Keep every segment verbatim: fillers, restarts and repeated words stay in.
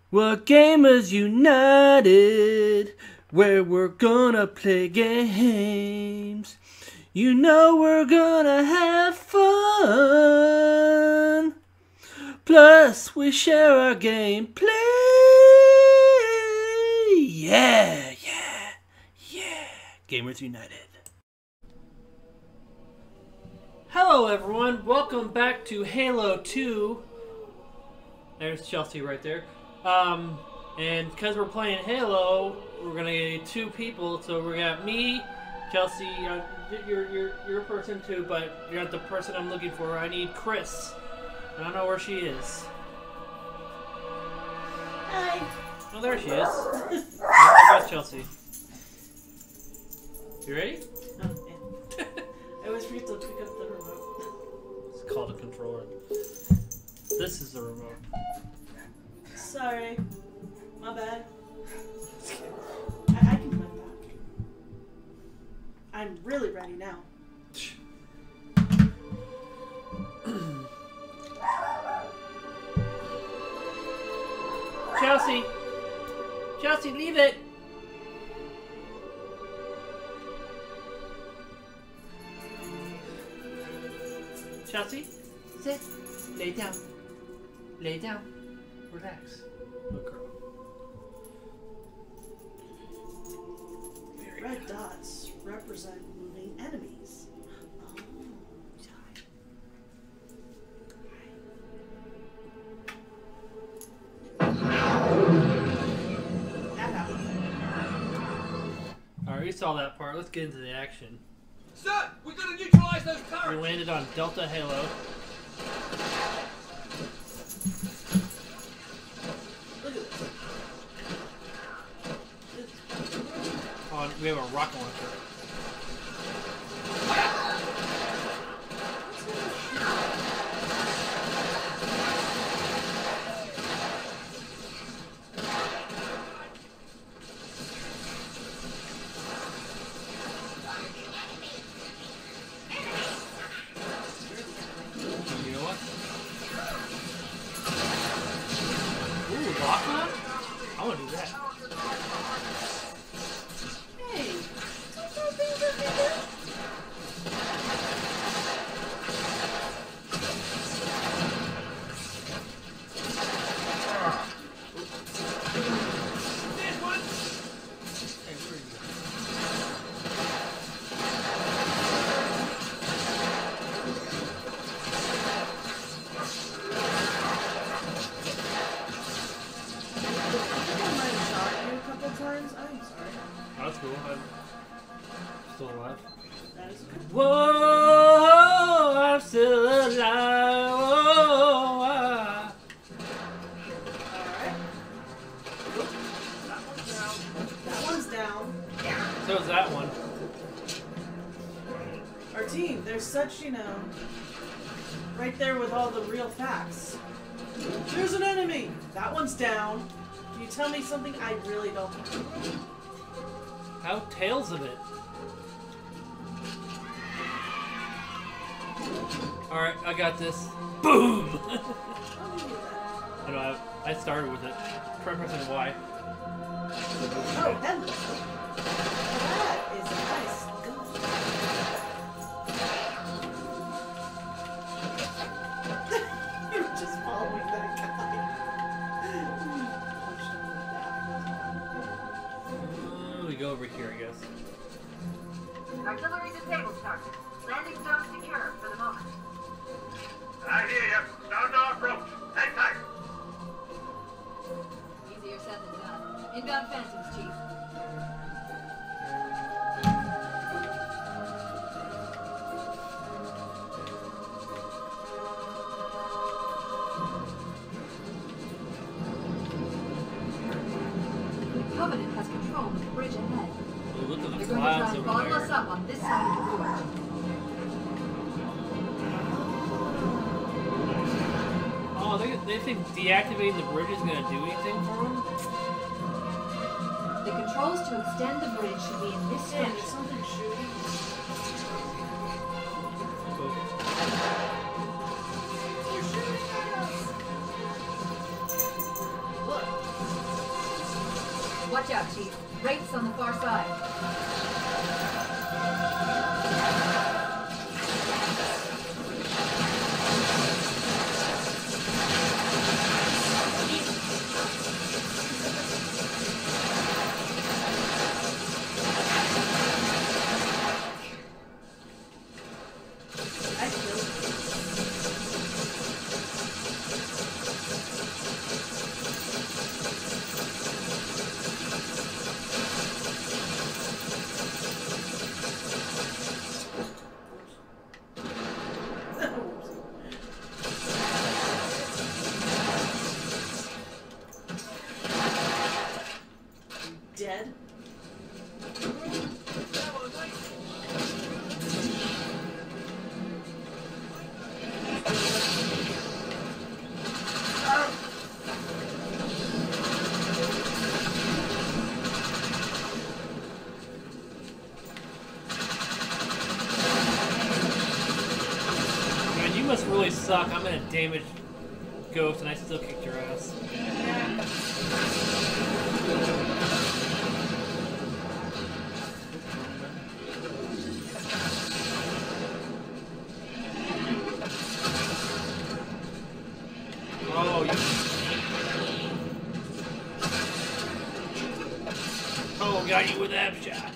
We're Gamers United, where we're gonna play games. You know we're gonna have fun. Plus, we share our gameplay. Yeah, yeah, yeah. Gamers United. Hello, everyone. Welcome back to Halo two. There's Chelsea right there. Um, and because we're playing Halo, we're gonna get two people. So we got me, Chelsea. Uh, you're you're you're a person too, but you're not the person I'm looking for. I need Chris. I don't know where she is. Hi. Oh, there she is. How about Chelsea? You ready? Oh, yeah. I always forget to pick up the remote. It's called a controller. This is the remote. Sorry. My bad. I, I can play that. I'm really ready now. Chelsea! Chelsea, leave it! Chelsea, sit. Lay down. Lay down. Relax. Good girl. Red dots represent moving enemies. Oh, sorry. That happened. Alright, we saw that part. Let's get into the action. Sir, we've got to neutralize those We turrets! landed on Delta Halo. Look at this. On, we have a rocket launcher. You know what? Ooh, lock on? I want to do that. Hey, don't throw things at me, dude. There's one! Hey, where are you? I might have shot you a couple times. I'm sorry. Oh, that's cool. I'm still alive. That is good. Whoa, I'm still alive. Whoa, ah. Alright. That one's down. That one's down. So is that one. Our team, there's such, you know, right there with all the real facts. There's an enemy! That one's down. Can you tell me something I really don't know? How tails of it? Alright, I got this. Boom! I'll give you that. I know, I, I started with it. Try pressing Y. Oh, hello. That is a nice gun. You're just following that guy. Punched him in the back. Uh, we go over here, I guess. Artillery disabled, Sergeant. Landing zone secure for the moment. I hear you. Sound our approach. Hang tight. Easier said than done. Inbound phantoms, Chief. Covenant has control of the bridge ahead. We look at the They're going to try clouds and over bottle us there. up on this side of the gorge. Oh, they, they think deactivating the bridge is going to do anything for them? The controls to extend the bridge should be in this Man, there's structure. something shooting. Cool. They're shooting at us. Look, Watch out, Chief. Wraiths on the far side. I killed him. Dead? Man, you must really suck. I'm in a damaged ghost and I still kicked your ass. Yeah. Oh, you. Oh, got you with that shot.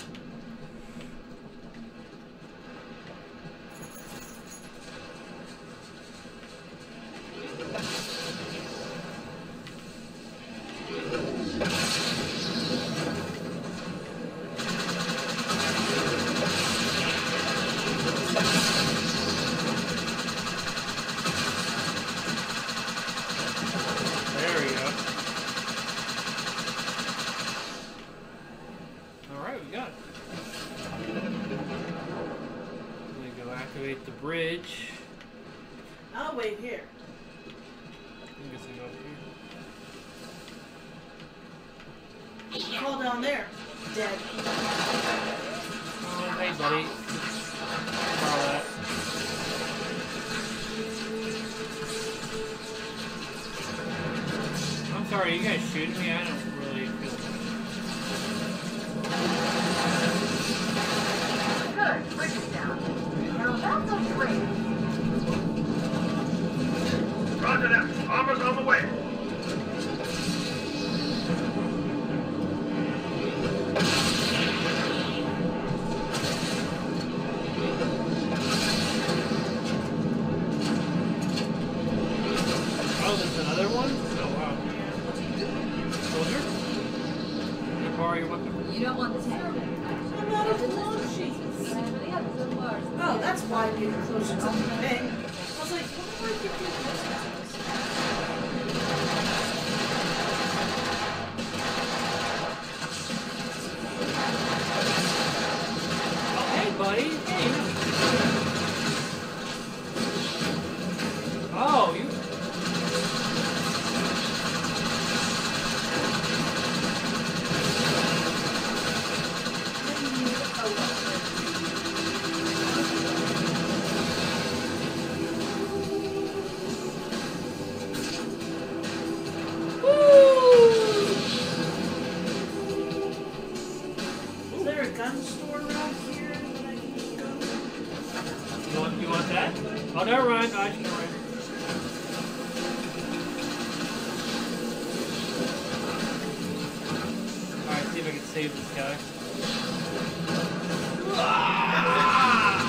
There we go. Alright, we got it. Let me go activate the bridge. I'll wait here. I guess I go up here. Fall down there. Dead. Oh, hey, buddy. Borrow that. I'm sorry, are you guys shooting me? I don't really feel Good. Bridge is down. Now that's a great. Roger that. Armor's on the way. Oh, there's another one? Oh, wow. Soldier? Can I borrow your weapon? You don't want the tank. I'm out of launch sheets. Oh, that's why I'm getting closer to the thing. I was like, what do I get these Oh, hey, buddy. Hey. Oh, you... Is there a gun store around here that I can just go to? You want, you want that? Oh, never mind. No, I just never mind. Alright, see if I can save this guy. Ah!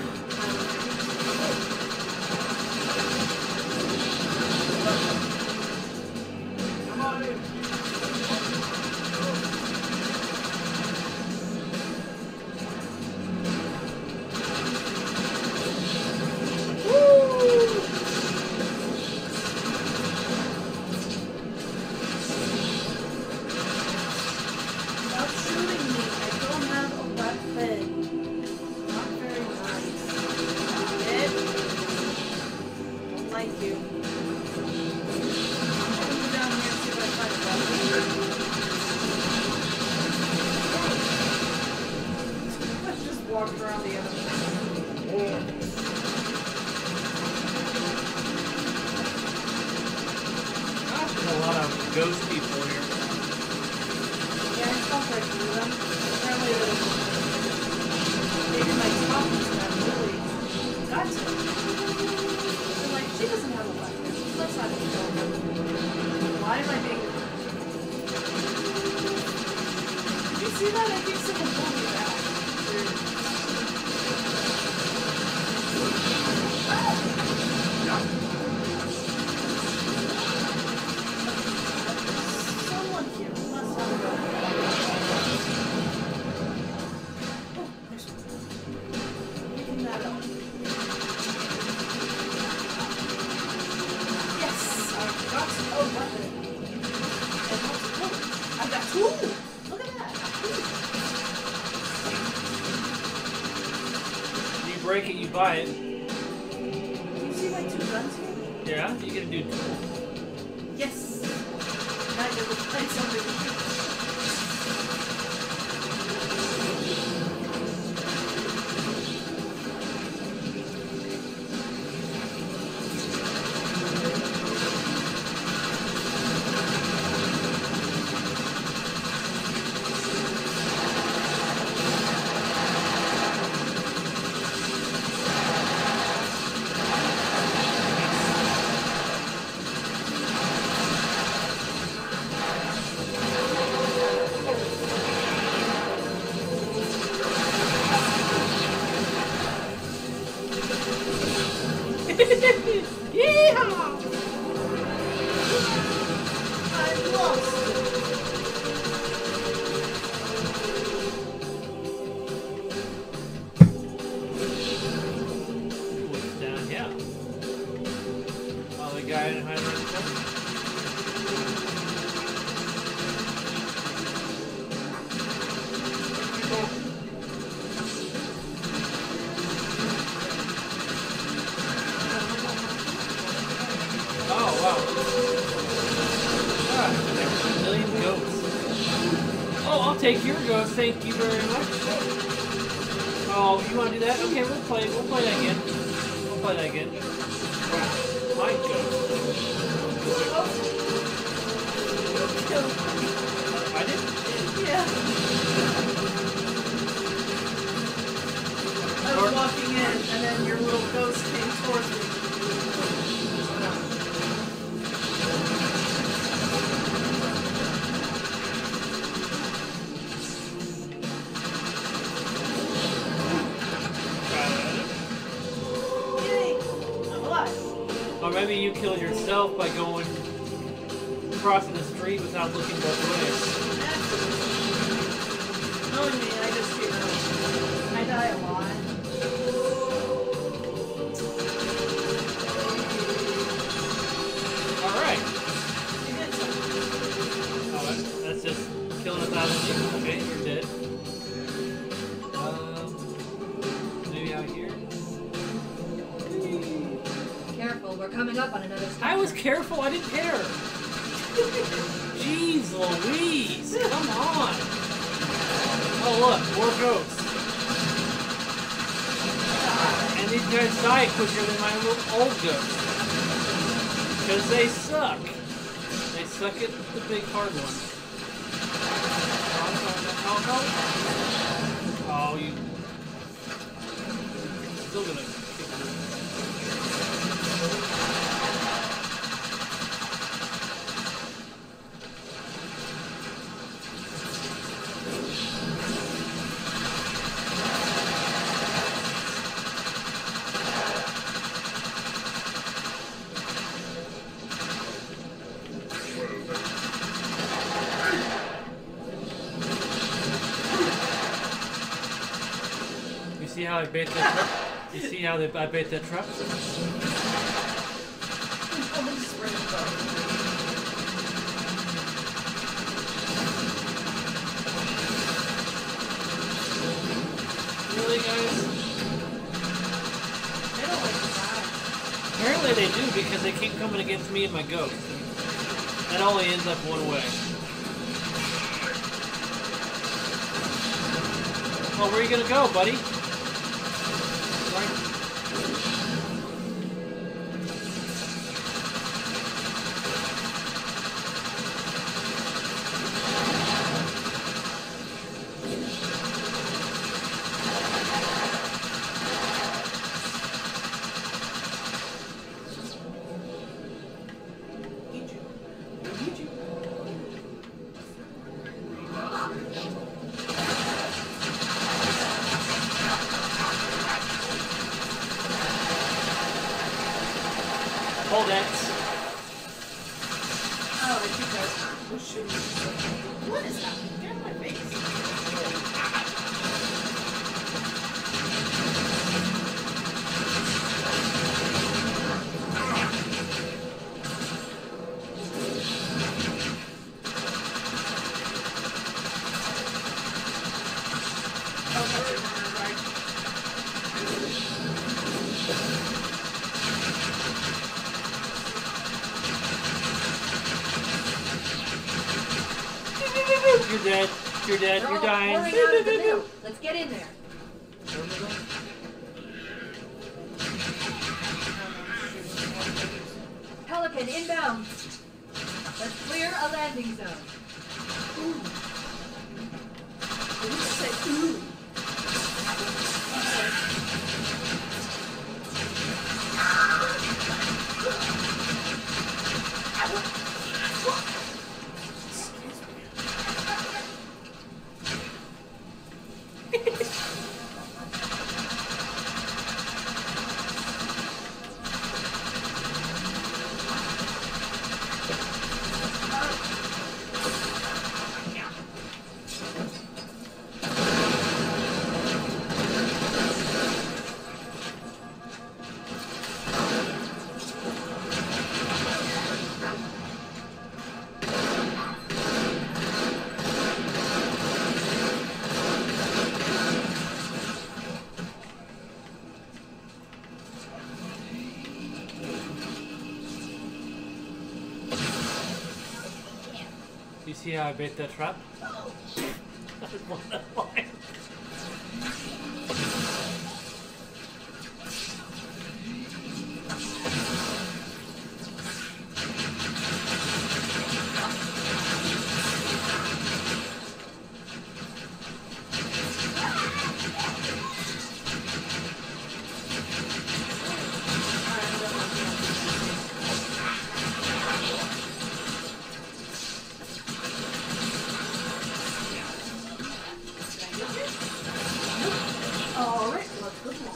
Come on in. Stop shooting me. I don't have a weapon. Not very nice. Dead? Don't like you. I'll go down here and see if I find a weapon. Let's just walk around the other way. Gosh, there's a lot of ghost people here. Yeah. walk right through them. Apparently, the, maybe my talking to them really got to them. They're like, she doesn't have a weapon. Let's not kill her. Why am I being... Did you see that? I think someone pulled me back. Someone here must have a weapon. Oh, there's one. Picking that up. Yes! I've got a weapon. And what's cool? I've got two! Look at that! You break it, you buy it. Do you see my two guns here? Yeah, you can do. Yes! Now you will find something. Yeehaw! I'm lost. What's down? Yeah. Oh, the guy in high rank. Oh, wow. Ah, there's a million ghosts. Oh, I'll take your ghost. Thank you very much. Oh, you want to do that? Okay, we'll play. We'll play that again. We'll play that again. My ghost. I did. Yeah. I was walking in, and then your little ghost came towards me. Yay! I'm alive. Or maybe you killed yourself by going crossing the street without looking both ways. Knowing me, I just, you know, I die a lot. Alright. You did something. Oh, that's, that's just killing a thousand people. Okay, you're dead. Um, maybe out here? Careful, we're coming up on another stop. I was careful, I didn't hit her. Jeez Louise, come on. Oh look, more ghosts. And these guys die quicker than my little old ghosts. Because they suck. They suck at the big hard ones. Oh, no. Oh, you... Still gonna kick me. You see how I bait that trap? You see how they, I bait that trap? I'm just ready to go. Really, guys? They don't like to die. Apparently they do because they keep coming against me and my ghost. That only ends up one way. Oh, where are you gonna go, buddy? Right. Oh, I think I was shooting. What is happening? Get out of my face. Oh, that's it. Right. You're dead. You're dead. They're You're all dying. pouring out of the mill. Let's get in there. Pelican inbound. Let's clear a landing zone. Did you just say ooh? You see how I bait that trap? Alright, let's go along.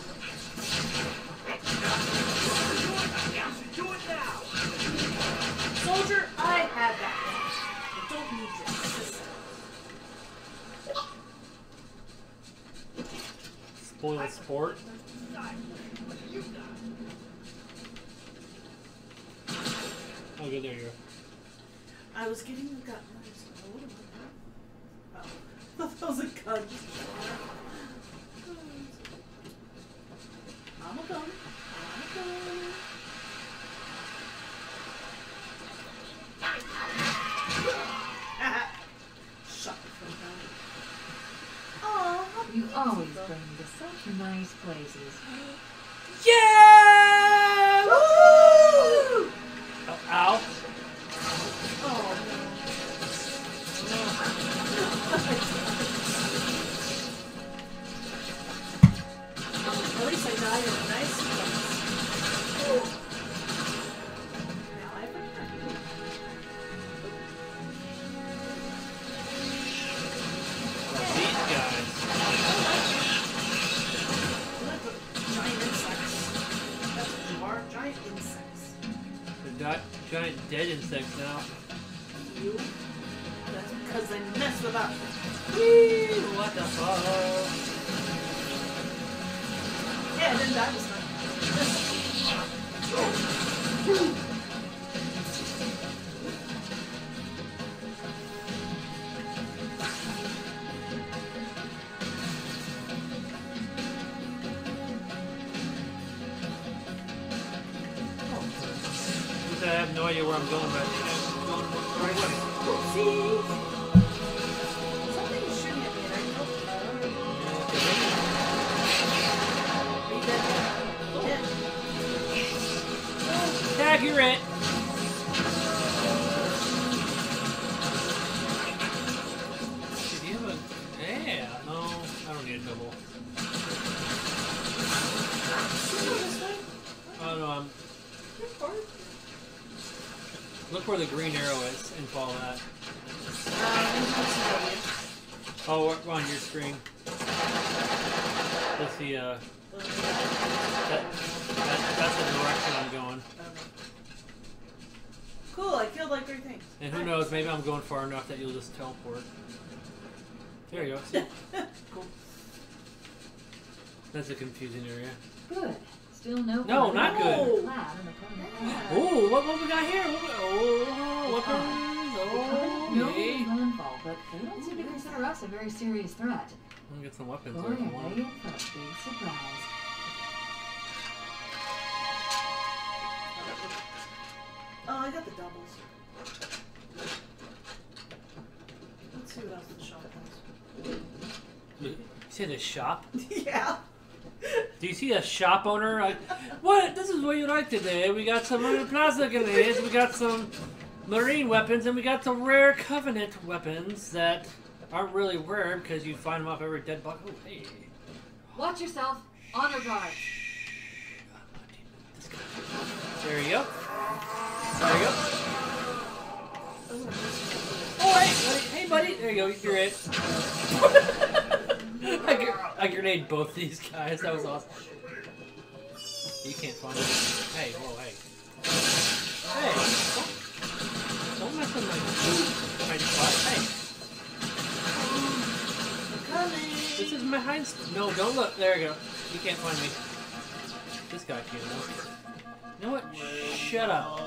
Soldier, I have that one. I don't need your assistance. Spoiled sport. Oh, good. There you go. I was getting the gun. Oh, that was a gun. I'm a gun. I'm a gun. Shut the fuck up. Oh, You always bring me to such nice places. Yeah! Woo! Oh, ow. Oh, at least I died in a nice place. Now I remember. These guys. Giant insects. That's what you are, giant insects. They're di- giant dead insects now. You? That's because they mess with us. Whee! What the fuck? Yeah, I didn't die this time. I have no idea where I'm going, but I think I'm going the right way. Oopsie. Something is shooting at me and I don't know. Are you dead? Accurate! Do you have a... Yeah, no, I don't need a double. Oh no, I'm... Look where the green arrow is and follow that. Oh, we're on your screen. That's the, uh... That, that, that's the direction I'm going. Cool, I killed like three things. And who knows, maybe I'm going far enough that you'll just teleport. There you go. See? Cool. That's a confusing area. Good. Still no. No, not good. Lab in the permanent lab. Oh, what, what we got here? What we, oh, weapons. The permanent building Oh, is landfall, but they don't seem to consider us a very serious threat. I'm gonna get some weapons Boy, there if you are want. they in for a big surprise. Oh, I got the doubles. Let's see what else the shop has. You see the shop? Yeah. Do you see a shop owner? Like, what? This is what you like today. We got some plasma grenades, we got some marine weapons, and we got some rare Covenant weapons that aren't really rare because you find them off every dead bug. Oh, hey. Watch yourself. Honor guard. There you go. There you go. Oh, hey, buddy. Hey, buddy. There you go. You're it. I, gr I grenade both these guys. That was awesome. You can't find it. Hey, whoa, hey. Hey. Don't, don't mess with my hide spot. Hey. This is my hide spot. No, don't look. There you go. You can't find me. This guy can't know. You know what? Shut up.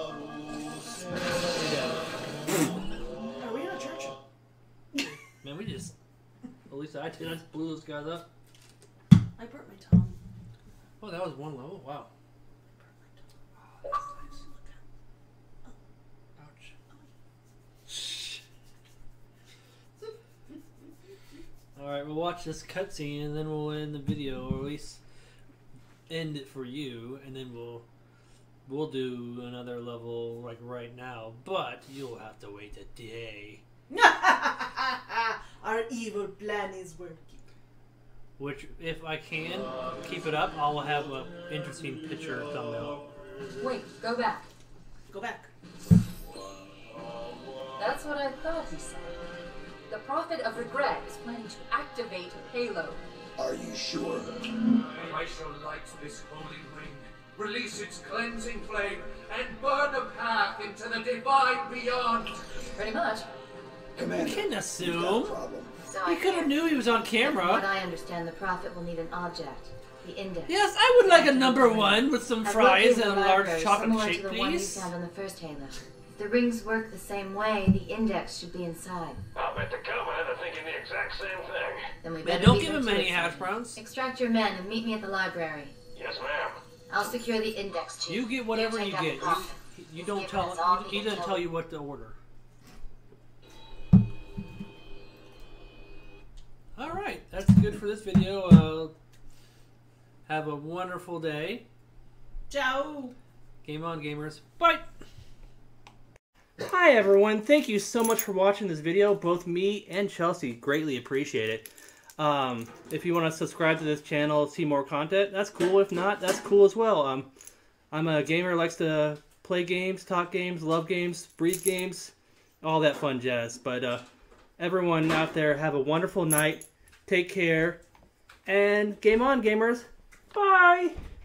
Are we in a church? Man, we just... At least I did. I just blew those guys up. I burnt my tongue. Oh, that was one level? Wow. I burnt my tongue. Ouch. Alright, we'll watch this cutscene and then we'll end the video, or at least end it for you, and then we'll we'll do another level like right now, but you'll have to wait a day. Our evil plan is working. Which, if I can keep it up, I'll have an interesting picture thumbnail. Wait, go back. Go back. That's what I thought he said. The Prophet of Regret is planning to activate Halo. Are you sure? I shall light this holy ring, release its cleansing flame, and burn a path into the divine beyond. Pretty much. Commander, You can we've got a assume. problem. So You I could have hear. knew he was on From what camera. I understand, the Prophet will need an object, the index. Yes, I would like a number one with some I've fries located and a a large library chocolate similar shake, to the one you please. found on the first Halo. If the rings work the same way, the index should be inside. I'll bet the Covenant are thinking the exact same thing. Then we Man, better don't leave give them him to any it. hash browns. Extract your men and meet me at the library. Yes, ma'am. I'll secure the index, Chief. You get whatever you take out get. the Prophet. You, you He's don't given tell. us all He, the he doesn't intel. tell you what to order. All right, that's good for this video. Uh, have a wonderful day. Ciao. Game on, gamers. Bye. Hi everyone, thank you so much for watching this video. Both me and Chelsea greatly appreciate it. Um, if you want to subscribe to this channel, see more content, that's cool. If not, that's cool as well. Um, I'm a gamer who likes to play games, talk games, love games, breathe games, all that fun jazz. But uh, everyone out there, have a wonderful night. Take care. And game on, gamers. Bye.